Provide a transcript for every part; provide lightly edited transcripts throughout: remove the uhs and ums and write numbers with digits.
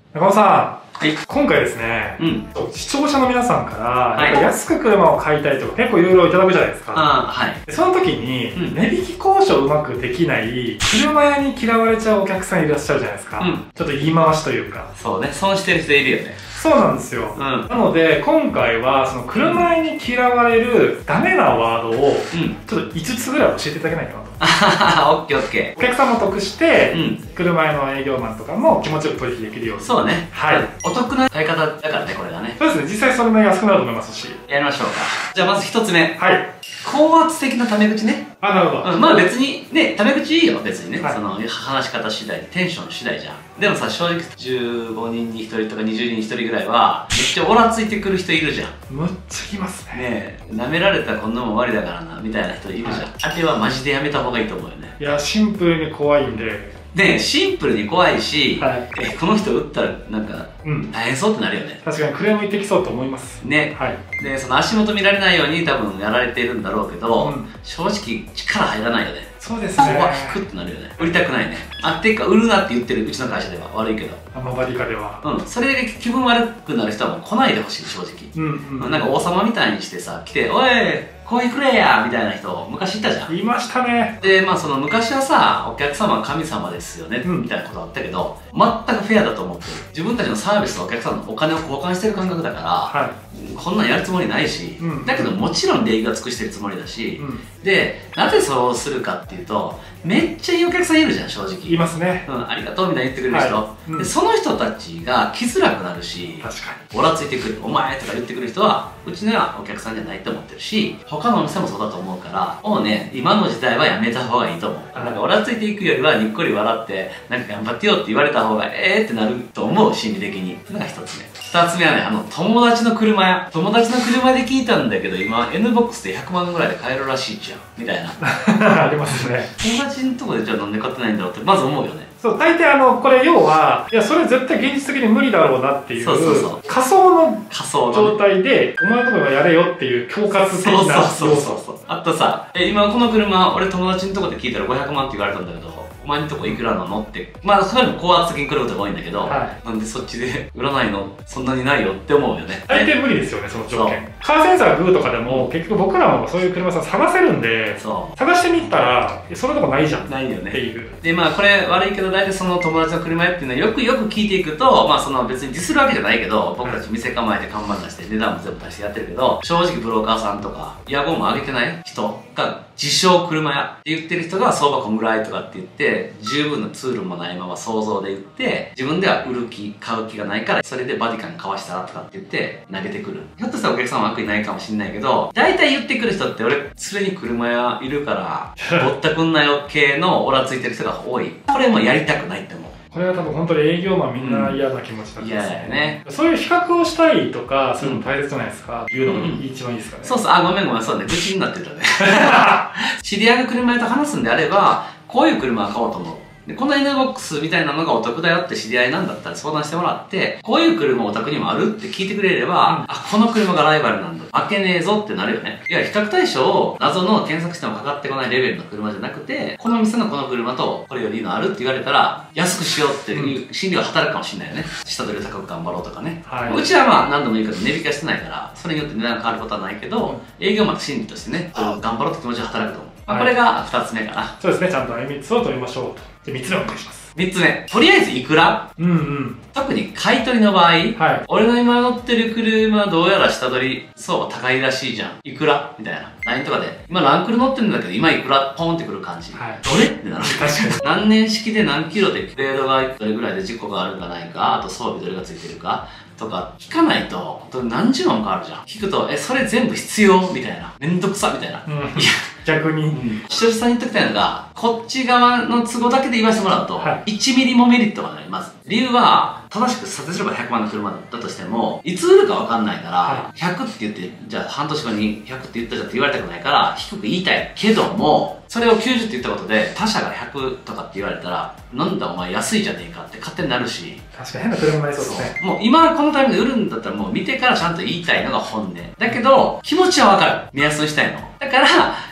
中尾さん、 はい、 今回ですね、視聴者の皆さんから、 はい、 安く車を買いたいとか結構いろいろいただくじゃないですか。 はい、 その時に、値引き交渉うまくできない車屋に嫌われちゃうお客さんいらっしゃるじゃないですか。ちょっと言い回しというか。 そうね、損してる人いるよね。 そうなんですよ。なので今回はその車屋に嫌われるダメなワードをちょっと5つぐらい教えていただけないかなと。 オッケーオッケー。 お客さんも得して、車屋の営業マンとかも気持ちよく取引できるように。 そうね。 はい。 お得な買い方だからね、これがね。 そうですね、実際それも安くなると思いますし。 やりましょうか。じゃあまず1つ目。 はい。 高圧的なタメ口ね。 あ、なるほど。 まあ別にね、タメ口いいよ、別にね。その話し方次第で、テンション次第じゃん。でもさ、正直15人に1人とか20人に1人ぐらいは、めっちゃオラついてくる人いるじゃん。 むっちゃいますね。 ねえ、舐められたらこんなもん終わりだからな、みたいな人いるじゃん。あれはマジでやめた方がいいと思うよね。 いや、シンプルに怖いんで。 で、シンプルに怖いし、この人撃ったらなんか大変そうってなるよね。 確かにクレーム言ってきそうと思いますね。で、その足元見られないように多分やられているんだろうけど、正直力入らないよね。 そうですね。 ここは引くってなるよね。売りたくないね。っていうか売るなって言ってるうちの会社では悪いけど、 アマバリカではそれで気分悪くなる人はもう来ないでほしい、正直。なんか王様みたいにしてさ、来て「おいコーヒーくれや」みたいな人昔いたじゃん。 いましたね。 で、まあその昔はさ、お客様は神様ですよね、みたいなことあったけど、全くフェアだと思ってる。自分たちのサービスとお客さんのお金を交換してる感覚だから、こんなんやるつもりないし、だけどもちろん礼儀は尽くしてるつもりだし、で、なぜそうするかっていうと、めっちゃいいお客さんいるじゃん、正直。 いますね。 ありがとうみたいに言ってくれる人。で、その人たちが来づらくなるし、オラついてくる、お前とか言ってくる人は、うちのはお客さんじゃないと思ってるし、他のお店もそうだと思うから、もうね、今の時代はやめた方がいいと思う。なんかオラついていくよりはにっこり笑って、なんか頑張ってよって言われた方がってなると思う、心理的に。それが一つ目。二つ目はね、友達の車屋。友達の車で聞いたんだけど、今 N ボックスで100万ぐらいで買えるらしいじゃん。みたいな。 ありますね。 友達のとこでじゃあなんで買ってないんだろうってまず思うよね。 そう、大抵これ要は、いや、それ絶対現実的に無理だろうなっていう、仮想の状態で、お前のところやれよっていう恐喝的な要素。 あとさ、今この車、俺友達のとこで聞いたら500万って言われたんだけど、お前のとこいくらなのって、まあそれも高圧的に来ることが多いんだけど、なんでそっちで売らないのそんなにないよって思うよね。 大抵無理ですよね、その条件。カーセンサーグーとかでも結局僕らもそういう車さ探せるんで、探してみたらそれとこないじゃんっていう。 で、まあこれ悪いけど大体その友達の車屋っていうのはよくよく聞いていくと、まあその別にディスるわけじゃないけど、僕たち店構えて看板出して値段も全部出してやってるけど、正直ブローカーさんとかイヤホンも上げてない人が自称車屋って言ってる人が相場こんぐらいとかって言って、十分なツールもないまま想像で言って、自分では売る気、買う気がないから、それでバディカン買わしたらとかって言って投げてくる。ひょっとしたらお客さんは悪意ないかもしんないけど、大体言ってくる人って俺、連れに車屋いるから、ぼったくんなよ系のオラついてる人が多い。これもやりたくないって思う。 これは多分本当に営業マンみんな嫌な気持ちだったんですよね。 そういう比較をしたいとか、そういうの大切じゃないですか。言うのが一番いいですかね。 そうそう、ごめん、そうね。愚痴になってたね。知り合いの車屋と話すんであれば、こういう車は買おうと思う。この N ボックスみたいなのがお得だよって知り合いなんだったら相談してもらって、こういう車お宅にもあるって聞いてくれれば、この車がライバルなんだ。負けねえぞってなるよね。いや、比較対象を謎の検索してもかかってこないレベルの車じゃなくて、この店のこの車とこれよりいいのあるって言われたら、安くしようっていう心理が働くかもしれないよね。下取り高く頑張ろうとかね。うちはまあ何度も言うけど値引きはしてないから、それによって値段が変わることはないけど、営業マンの心理としてね、頑張ろうって気持ちが働くと思う。これが2つ目かな。 そうですね、ちゃんと3つを取りましょうと。で、3つ目お願いします。 3つ目。とりあえずいくら特に買い取りの場合、俺の今乗ってる車はどうやら下取り相場高いらしいじゃん。いくらみたいな。LINE とかで、今ランクル乗ってるんだけど、今いくらポンってくる感じ。どれってなる。確かに。何年式で何キロでグレードがどれぐらいで事故があるかないか、あと装備どれがついてるか。とか聞かないと何十万も変わるじゃん。聞くとそれ全部必要みたいな、めんどくさみたいな。いや逆に視聴者さんに言っときたいのが、こっち側の都合だけで言わせてもらうと、1ミリもメリットがない。まず理由は、正しく査定すれば100万の車だったとしても、いつ売るか分かんないから、100って言って、じゃあ半年後に100って言ったじゃんって言われたくないから、低く言いたいけども、それを90って言ったことで、他社が100とかって言われたら、なんだお前安いじゃねえかって勝手になるし。 確かに変な車になりそうですね。 もう今このタイミングで売るんだったらもう見てからちゃんと言いたいのが本音。だけど、気持ちは分かる。目安にしたいの。だから、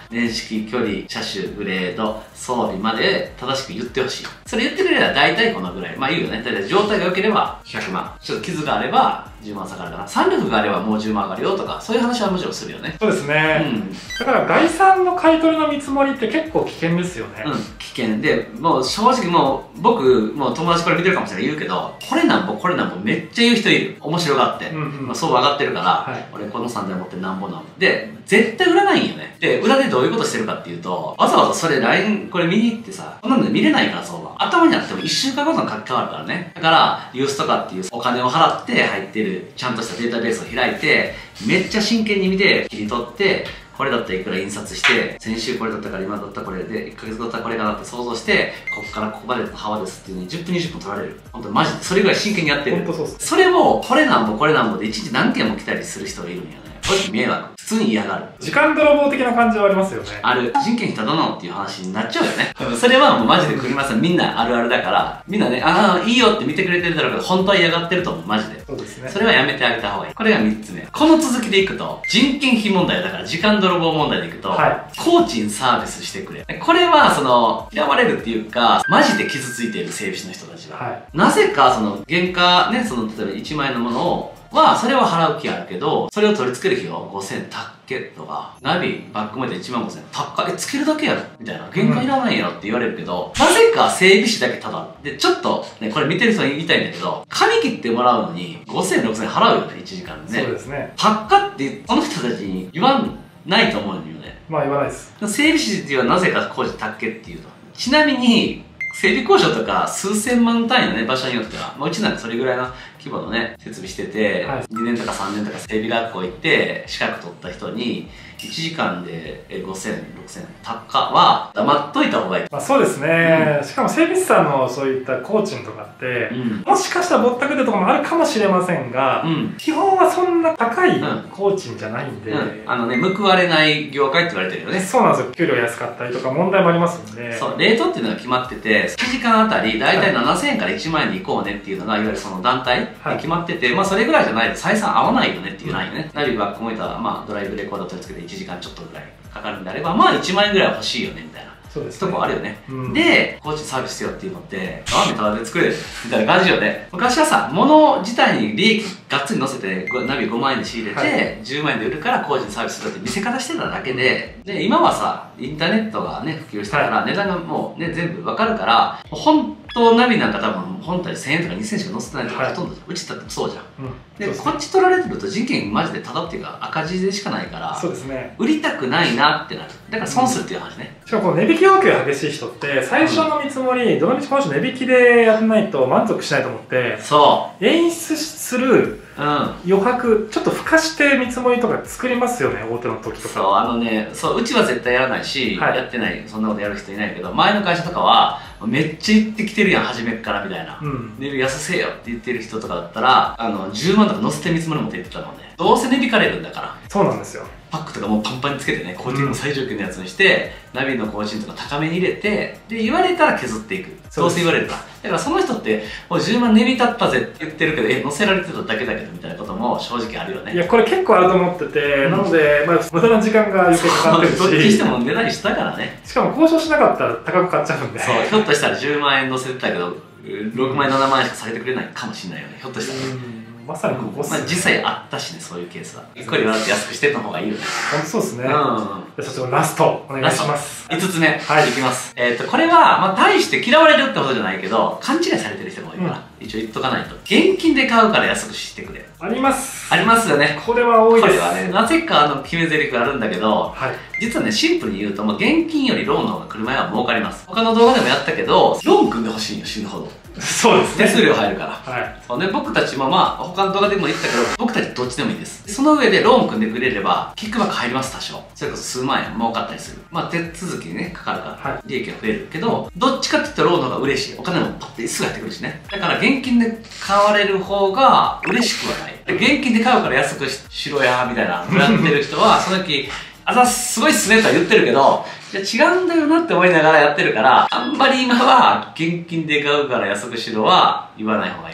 年式、距離、車種、グレード、装備まで正しく言ってほしい。それ言ってくれれば大体このぐらい。まあ言うよね。大体状態が良ければ100万。ちょっと傷があれば10万下がるかな。サンルーフがあればもう10万上がるよとか、そういう話はもちろんするよね。 そうですね。だから概算の買い取りの見積もりって結構危険ですよね。 危険で、もう正直もう僕、もう友達これ見てるかもしれない言うけど、これなんぼめっちゃ言う人いる。面白がって。そう上がってるから、俺この3台持ってなんぼなんぼ。で、絶対売らないんよね。で、裏でどういうことしてるかっていうと、わざわざそれ LINE これ見に行ってさ、こんなので見れないから相場。頭にあっても1週間ごとの書き換わるからね。だから、ユースとかっていうお金を払って入ってる、ちゃんとしたデータベースを開いて、めっちゃ真剣に見て、切り取って、これだったらいくら印刷して、先週これだったから今だったらこれで、1ヶ月だったらこれかなって想像して、こっからここまでの幅ですっていうのに10分20分取られる。本当マジで、それぐらい真剣にやってる。それも、これなんぼこれなんぼで1日何件も来たりする人がいるんよね。これ迷惑。普通に嫌がる。 時間泥棒的な感じはありますよね。 ある。人件費ただのっていう話になっちゃうよね。それはもうマジで車さんみんなあるあるだから、みんなね、ああ、いいよって見てくれてるだろうけど、本当は嫌がってると思う、マジで。 そうですね。 それはやめてあげた方がいい。これが3つ目。この続きでいくと、人件費問題だから、時間泥棒問題でいくと、工賃サービスしてくれ。これは、嫌われるっていうか、マジで傷ついている整備士の人たちは。なぜか、原価ね、例えば1万円のものを、それは払う気あるけど、それを取り付ける費用5000円たっけとか、ナビ、バックモデル1万5000円たっか、つけるだけやろみたいな。原価いらないやろって言われるけど、なぜか整備士だけただ。で、ちょっと、ね、これ見てる人に言いたいんだけど、髪切ってもらうのに5000円、6000円払うよね、1時間でね。 そうですね。 たっかって、その人たちに言わないと思うんだよね。 まあ言わないです。 整備士っていうのはなぜか工事たっけっていうと。ちなみに、整備工場とか数千万単位のね、場所によっては、うちなんかそれぐらいの規模のね、設備してて、2年とか3年とか整備学校行って、資格取った人に、1時間で5000、6000、たっかは黙っといた方がいい。 そうですね。しかも整備士さんのそういった工賃とかって、もしかしたらぼったくでとかもあるかもしれませんが、基本はそんな高い工賃じゃないんで。 報われない業界って言われてるよね。 そうなんですよ。給料安かったりとか問題もありますんで。 そう、レートっていうのが決まってて、1時間あたり大体7000円から1万円で行こうねっていうのが、いわゆるその団体で決まってて、それぐらいじゃないと採算合わないよねっていうないよね。ナビバックモニター、ドライブレコーダー取り付けて1時間ちょっとぐらいかかるんであれば、1万円ぐらいは欲しいよねみたいな。そうですね。とこあるよね。で、工賃サービスよっていうのって、ラーメンタダで作れるみたいな感じよね。昔はさ、物自体に利益がっつり乗せて、ナビ5万円で仕入れて、10万円で売るから工賃サービスだって見せ方してただけで、今はさ、インターネットがね、普及したから、値段がもうね、全部わかるから、本当ナビなんか多分、本体1000円とか2000円しか載せてないとかほとんど、うちだってそうじゃん。で、こっち取られてると人件マジでタダっていうか赤字でしかないから、そうですね。売りたくないなってなる。だから損するっていう話ね。 しかもこの値引き要求が激しい人って、最初の見積もり、どのみちこの人値引きでやらないと満足しないと思って、演出する余白、ちょっと付加して見積もりとか作りますよね、大手の時とか。 そう、うちは絶対やらないし、やってない、そんなことやる人いないけど、前の会社とかは、めっちゃ言ってきてるやん、初めっからみたいな。値引き安せよって言ってる人とかだったら、10万とか乗せて見積もりもって言ってたのね。どうせ値引かれるんだから。 そうなんですよ。 パックとかもうパンパンにつけてね、工賃の最上級のやつにして、ナビの工賃とか高めに入れて、で、言われたら削っていく。どうせ言われるから。だからその人って、もう10万値引き立ったぜって言ってるけど、乗せられてただけだけどみたいなことも正直あるよね。 いや、これ結構あると思ってて、なので、無駄な時間が余計かかってるし。 どっちしても値段したからね。 しかも交渉しなかったら高く買っちゃうんで。 そう、ひょっとしたら10万円乗せてたけど、6万円、7万円しか下げてくれないかもしれないよね。ひょっとしたら。 まさにここっすね。 実際あったしね、そういうケースは。ゆっくり笑って安くしてた方がいいよね。 本当そうですね。じゃあそっちのラストお願いします。 5つ目。いきます。これは、大して嫌われるってことじゃないけど、勘違いされてる人が多いから、一応言っとかないと。現金で買うから安くしてくれ。 あります。 ありますよね。 これは多いです。 これはね、なぜか決め台詞があるんだけど、実はね、シンプルに言うと、現金よりローンの方が車屋は儲かります。他の動画でもやったけど、ローン組んでほしいよ、死ぬほど。 そうですね。 手数料入るから。そうね、僕たちも他の動画でも言ったけど、僕たちどっちでもいいです。その上でローン組んでくれれば、キックバック入ります、多少。それこそ数万円儲かったりする。手続きにね、かかるから、利益が増えるけど、どっちかって言ったらローンの方が嬉しい。お金もパッてすぐ入ってくるしね。だから現金で買われる方が嬉しくはない。現金で買うから安くしろや、みたいなのやってる人は、その時、すごいっすねとは言ってるけど、いや違うんだよなって思いながらやってるから、あんまり今は現金で買うから安くしろは言わない方がいいかも。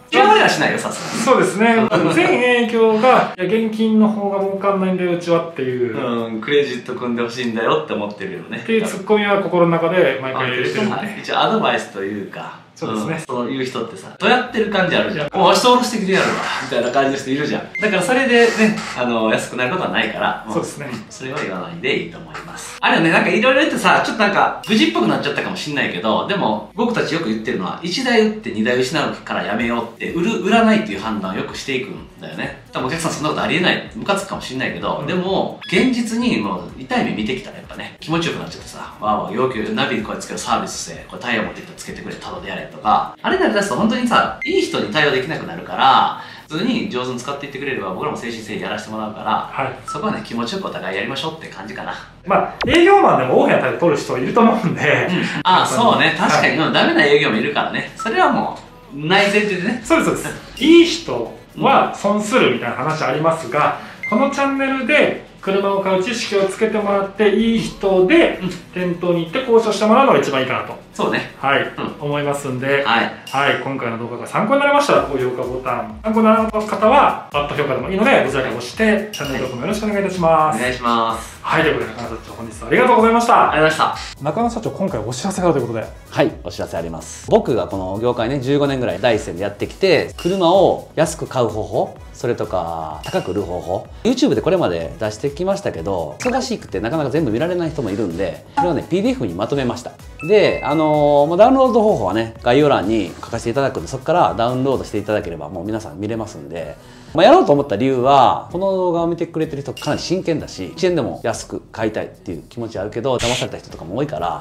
嫌われはしないよ、さすがに。 そうですね。全営業が、いや、現金の方が儲かんないんだよ、うちはっていう。 うん、クレジット組んでほしいんだよって思ってるよね。 っていうツッコミは心の中で毎回入れてるんで。 一応アドバイスというか、 そうですね。 そういう人ってさ、どうやってる感じあるじゃん。お、人下ろしてきてやるわ、みたいな感じの人いるじゃん。だからそれでね、安くなることはないから、 そうですね。 それは言わないでいいと思います。あれはね、なんかいろいろ言ってさ、ちょっとなんか、愚痴っぽくなっちゃったかもしんないけど、でも、僕たちよく言ってるのは、1台売って2台失うからやめようって、売らないっていう判断をよくしていくんだよね。多分お客さんそんなことありえない、ムカつくかもしんないけど、でも、現実にもう痛い目見てきたらやっぱね、気持ちよくなっちゃってさ、わーわー要求、ナビにこれつけるサービスで、これタイヤ持ってきたらつけてくれ、タダでやれとか、あれになりだすと本当にさ、いい人に対応できなくなるから、普通に上手に使っていってくれれば僕らも誠心誠意やらせてもらうから、はい、そこはね、気持ちよくお互いやりましょうって感じかな。 まあ、営業マンでも大きな態度取る人いると思うんで、 ああ、そうね、確かに、ダメな営業もいるからね、それはもう、ない前提でね。 そうです、そうです。いい人は損するみたいな話ありますが、このチャンネルで車を買う知識をつけてもらって、いい人で店頭に行って交渉してもらうのが一番いいかなと。 そうね。 はい、思いますんで、はい、今回の動画が参考になりましたら、高評価ボタン、参考にならなかった方は、バッド評価でもいいので、どちらか押して、チャンネル登録もよろしくお願いいたします。 お願いします。 はい、ということで、中野社長、本日はありがとうございました。 ありがとうございました。 中野社長、今回お知らせがあるということで。 はい、お知らせあります。僕がこの業界ね、15年ぐらい第一線でやってきて、車を安く買う方法、それとか高く売る方法、YouTube でこれまで出してきましたけど、忙しくてなかなか全部見られない人もいるんで、それをね、PDF にまとめました。で、ダウンロード方法はね、概要欄に書かせていただくんで、そこからダウンロードしていただければもう皆さん見れますんで、やろうと思った理由は、この動画を見てくれてる人かなり真剣だし、1円でも安く買いたいっていう気持ちあるけど、騙された人とかも多いから、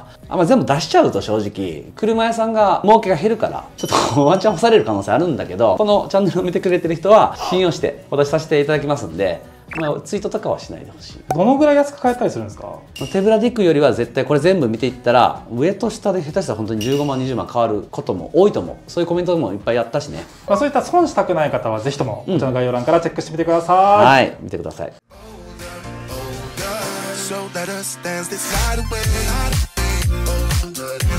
全部出しちゃうと正直、車屋さんが儲けが減るから、ちょっとワンチャン干される可能性あるんだけど、このチャンネルを見てくれてる人は信用してお出しさせていただきますんで、ツイートとかはしないでほしい。 どのぐらい安く買えたりするんですか？ 手ぶらで行くよりは絶対これ全部見ていったら、上と下で下手したら本当に15万20万変わることも多いと思う。そういうコメントもいっぱいあったしね。 そういった損したくない方はぜひともこちらの概要欄からチェックしてみてください。 はい、見てください。 So that us dance this night away.